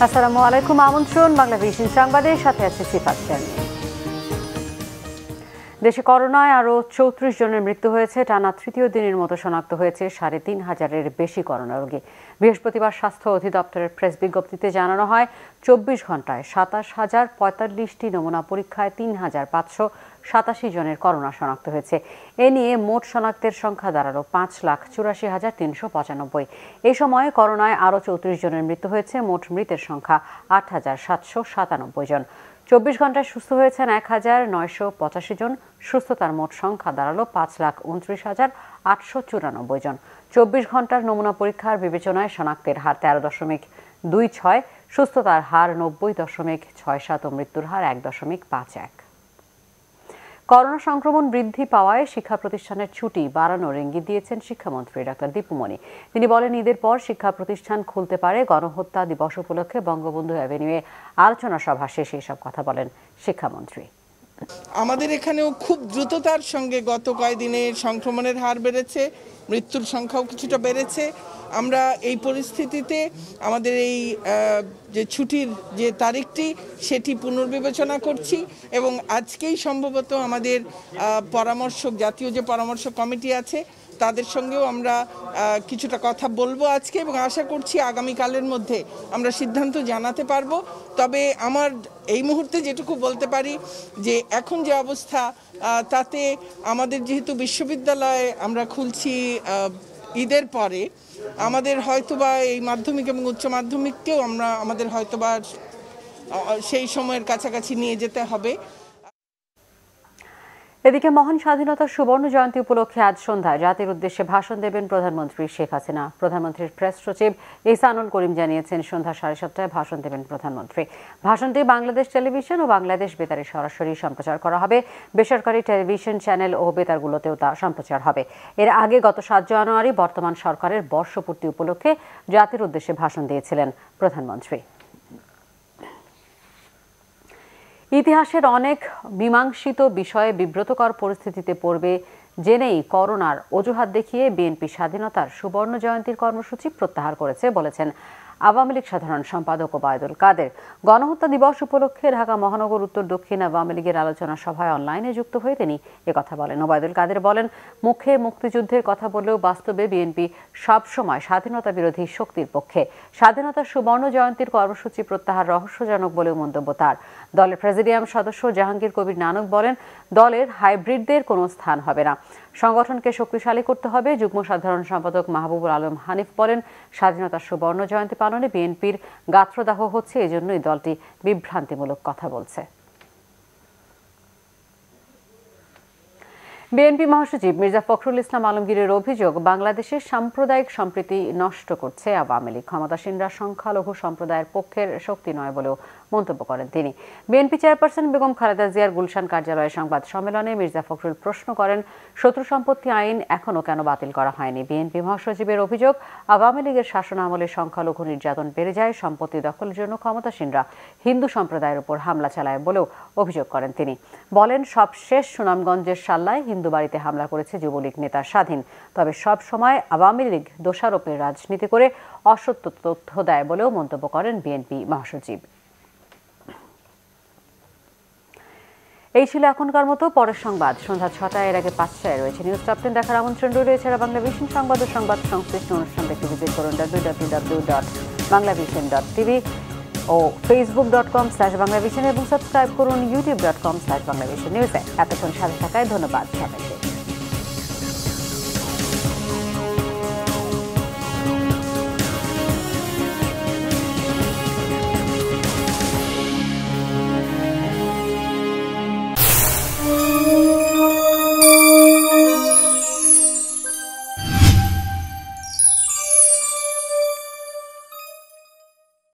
আসসালামু আলাইকুম, আমন্ত্রণ বাংলাভিশন সংবাদের সাথে আছে সিফাত জানি। দেশে করোনায় আরও ৩৪ জনের মৃত্যু হয়েছে। টানা তৃতীয় দিনের মতো শনাক্ত হয়েছে ৩,৫০০-এর বেশি করোনা রোগী। বৃহস্পতিবার স্বাস্থ্য অধিদপ্তরের প্রেস বিজ্ঞপ্তিতে জানানো হয়, ২৪ ঘন্টায় ২৭,০৪৫টি নমুনা পরীক্ষায় ৩,৫৮৭ জনের করোনা শনাক্ত হয়েছে। এ নিয়ে মোট শনাক্তের সংখ্যা দাঁড়ালো ৫,৮৪,৩৯৫। এই সময় করোনায় আরও ৩৪ জনের মৃত্যু হয়েছে। মোট মৃতের সংখ্যা ৮,৭৯৭ জন। ২৪ ঘন্টায় সুস্থ হয়েছেন ১,৯৮৫ জন। সুস্থতার মোট সংখ্যা দাঁড়ালো ৫,২৯,৮৯৪ জন। ২৪ ঘন্টার নমুনা পরীক্ষার বিবেচনায় শনাক্তের হার ১৩.২৬, সুস্থতার হার ৯০.৬৭ ও মৃত্যুর হার ১.৫১। করোনা সংক্রমণ বৃদ্ধি পাওয়ায় শিক্ষা প্রতিষ্ঠানের ছুটি বাড়ানোর ইঙ্গিত দিয়েছেন শিক্ষামন্ত্রী ডক্টর দীপুমণি। তিনি বলেন, ঈদের পর শিক্ষা প্রতিষ্ঠান খুলতে পারে। গণহত্যা দিবস উপলক্ষে বঙ্গবন্ধু অ্যাভিনিউয়ে আলোচনা সভা শেষে এসব কথা বলেন শিক্ষামন্ত্রী। আমাদের এখানেও খুব দ্রুততার সঙ্গে গত কয়েকদিনে সংক্রমণের হার বেড়েছে, মৃত্যুর সংখ্যাও কিছুটা বেড়েছে। আমরা এই পরিস্থিতিতে আমাদের এই যে ছুটির যে তারিখটি সেটি পুনর্বিবেচনা করছি এবং আজকেই সম্ভবত আমাদের জাতীয় যে পরামর্শ কমিটি আছে তাদের সঙ্গেও আমরা কিছুটা কথা বলবো আজকে এবং আশা করছি আগামীকালের মধ্যে আমরা সিদ্ধান্ত জানাতে পারবো। তবে আমার এই মুহূর্তে যেটুকু বলতে পারি যে এখন যে অবস্থা তাতে আমাদের যেহেতু বিশ্ববিদ্যালয়ে আমরা খুলছি ঈদের পরে, আমাদের হয়তোবা এই মাধ্যমিক এবং উচ্চ মাধ্যমিককেও আমাদের হয়তোবা সেই সময়ের কাছাকাছি নিয়ে যেতে হবে। এদিকে মহান স্বাধীনতার সুবর্ণ জয়ন্তী উপলক্ষে আজ সন্ধ্যায় জাতির উদ্দেশ্যে ভাষণ দেবেন প্রধানমন্ত্রী শেখ হাসিনা। প্রধানমন্ত্রীর প্রেস সচিব ইহসানুল করিম জানিয়েছেন, সন্ধ্যা ৭:৩০টায় ভাষণ দেবেন প্রধানমন্ত্রী। ভাষণটি বাংলাদেশ টেলিভিশন ও বাংলাদেশ বেতারে সরাসরি সম্প্রচার করা হবে। বেসরকারি টেলিভিশন চ্যানেল ও বেতারগুলোতেও তা সম্প্রচার হবে। এর আগে গত ৭ জানুয়ারি বর্তমান সরকারের বর্ষপূর্তি উপলক্ষে জাতির উদ্দেশ্যে ভাষণ দিয়েছিলেন প্রধানমন্ত্রী। ইতিহাসের অনেক মীমাংসিত বিষয়ে বিব্রতকর পরিস্থিতিতে পড়বে জেনেই করোনার অজুহাত দেখিয়ে বিএনপি স্বাধীনতার সুবর্ণ জয়ন্তীর কর্মসূচি প্রত্যাহার করেছে বলেছেন আওয়ামী লীগ সাধারণ সম্পাদক ওবায়দুল কাদের। গণহত্যা দিবস উপলক্ষে ঢাকা মহানগর উত্তর দক্ষিণ আওয়ামী লীগের আলোচনা সভায় অনলাইনে যুক্ত হয়ে তিনি একথা বলেন। ওবায়দুল কাদের বলেন, মুখে মুক্তিযুদ্ধের কথা বললেও বাস্তবে বিএনপি সবসময় স্বাধীনতা বিরোধী শক্তির পক্ষে। স্বাধীনতার সুবর্ণ জয়ন্তীর কর্মসূচি প্রত্যাহার রহস্যজনক বলেও মন্তব্য তার। দলের প্রেসিডিয়াম সদস্য জাহাঙ্গীর কবির নানক বলেন, দলের হাইব্রিডদের কোনো স্থান হবে না, সংগঠনকে শক্তিশালী করতে হবে। যুগ্ম সাধারণ সম্পাদক মাহবুবুল আলম হানিফ বলেন, স্বাধীনতার সুবর্ণ জয়ন্তী পালনে বিএনপির গাত্রদাহ হচ্ছে, এজন্যই দলটি বিভ্রান্তিমূলক কথা বলছে। বিএনপি মহাসচিব মির্জা ফখরুল ইসলাম আলমগীরের অভিযোগ, বাংলাদেশের সাম্প্রদায়িক সম্প্রীতি নষ্ট করছে আওয়ামী লীগ। ক্ষমতাসীনরা সংখ্যালঘু সম্প্রদায়ের পক্ষের শক্তি নয় বলেও মন্তব্য করেন তিনি। বিএনপি চেয়ারপারসন বেগম খালেদা জিয়ার গুলশান কার্যালয়ে সংবাদ সম্মেলনে মির্জা ফখরুল প্রশ্ন করেন, শত্রু সম্পত্তি আইন এখনও কেন বাতিল করা হয়নি। বিএনপি মহাসচিবের অভিযোগ, আওয়ামী লীগের শাসন আমলে সংখ্যালঘু নির্যাতন বেড়ে যায়, সম্পত্তি দখলের জন্য ক্ষমতাসীনরা হিন্দু সম্প্রদায়ের উপর হামলা চালায় বলেও অভিযোগ করেন তিনি। বলেন, সব শেষ সুনামগঞ্জের সাল্লায় হিন্দু বাড়িতে হামলা করেছে যুবলীগ নেতা স্বাধীন, তবে সব সময় আওয়ামী লীগ দোষারোপের রাজনীতি করে অসত্য তথ্য দেয় বলেও মন্তব্য করেন বিএনপি মহাসচিব। এই ছিল এখনকার মতো। পরের সংবাদ সন্ধ্যা ৬টায়, এর আগে ৫টায় রয়েছে নিউজ টপ 10 দেখার আমন্ত্রণ রইল। এছাড়া বাংলাভিশন সংবাদ ও সংবাদ সংশ্লিষ্ট অনুষ্ঠান দেখতে ভিজিট করুন www.banglavision.tv ও facebook.com/banglavision এবং সাবস্ক্রাইব করুন youtube.com/banglavision নিউজে। এতক্ষণ সাথে থাকায় ধন্যবাদ সবাইকে।